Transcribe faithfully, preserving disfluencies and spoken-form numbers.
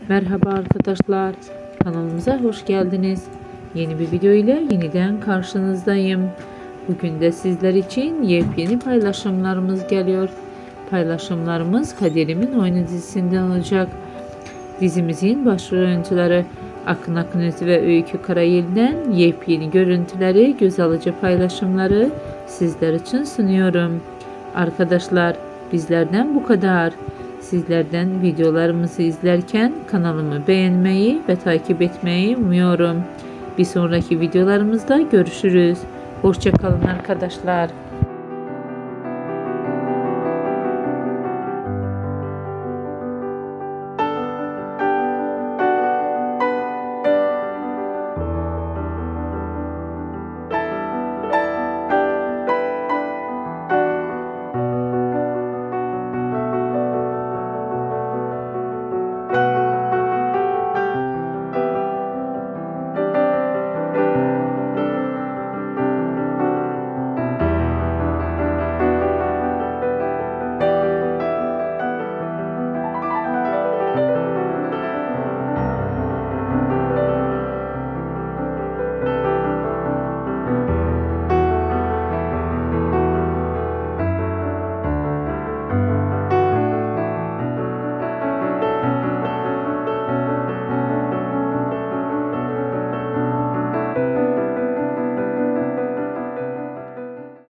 Merhaba arkadaşlar, kanalımıza hoş geldiniz. Yeni bir video ile yeniden karşınızdayım. Bugün de sizler için yepyeni paylaşımlarımız geliyor. Paylaşımlarımız Kaderimin Oyunu dizisinden olacak. Dizimizin başrol oyuncuları Akın Akınözü ve Öykü Karayel'den yepyeni görüntüleri, göz alıcı paylaşımları sizler için sunuyorum. Arkadaşlar, bizlerden bu kadar. Sizlerden videolarımızı izlerken kanalımı beğenmeyi ve takip etmeyi umuyorum. Bir sonraki videolarımızda görüşürüz. Hoşça kalın arkadaşlar.